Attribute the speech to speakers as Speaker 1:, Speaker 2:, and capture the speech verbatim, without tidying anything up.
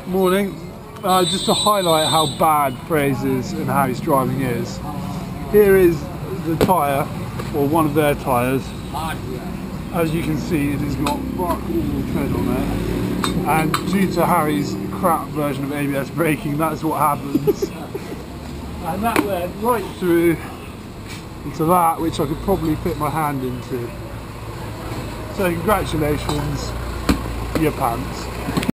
Speaker 1: Morning. Uh, just to highlight how bad Fraser's and how his driving is. Here is the tyre, or one of their tyres. As you can see, it has got rock all tread on it. And due to Harry's crap version of A B S braking, that's what happens. And that led right through into that, which I could probably fit my hand into. So congratulations, your pants.